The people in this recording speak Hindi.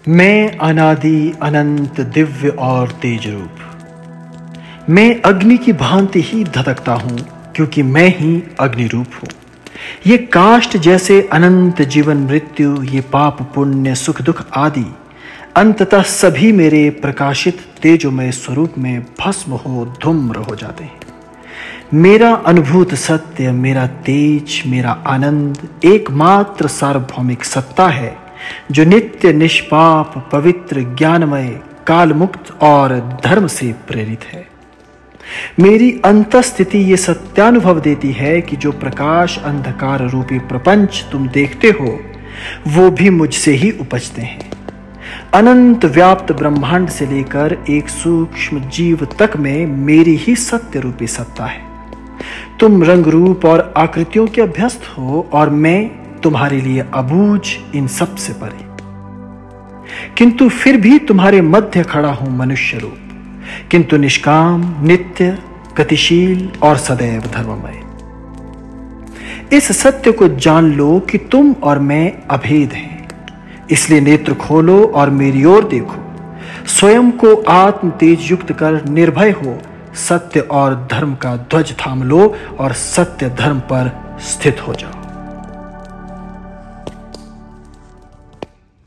मैं अनादि अनंत दिव्य और तेज रूप, मैं अग्नि की भांति ही धधकता हूं, क्योंकि मैं ही अग्नि रूप हूं। ये काष्ठ जैसे अनंत जीवन मृत्यु, ये पाप पुण्य सुख दुख आदि अंततः सभी मेरे प्रकाशित तेजोमय स्वरूप में भस्म हो धूम्र हो जाते हैं। मेरा अनुभूत सत्य, मेरा तेज, मेरा आनंद एकमात्र सार्वभौमिक सत्ता है, जो नित्य निष्पाप पवित्र ज्ञानमय कालमुक्त और धर्म से प्रेरित है। मेरी अंतस्थिति ये सत्यानुभव देती है कि जो प्रकाश अंधकार रूपी प्रपंच तुम देखते हो, वो भी मुझसे ही उपजते हैं। अनंत व्याप्त ब्रह्मांड से लेकर एक सूक्ष्म जीव तक में मेरी ही सत्य रूपी सत्ता है। तुम रंग रूप और आकृतियों के अभ्यस्त हो और मैं तुम्हारे लिए अबूझ इन सब से परे, किंतु फिर भी तुम्हारे मध्य खड़ा हूं मनुष्य रूप, किंतु निष्काम, नित्य, गतिशील और सदैव धर्ममय। इस सत्य को जान लो कि तुम और मैं अभेद हैं। इसलिए नेत्र खोलो और मेरी ओर देखो। स्वयं को आत्म तेज युक्त कर निर्भय हो, सत्य और धर्म का ध्वज थाम लो और सत्य धर्म पर स्थित हो जाओ।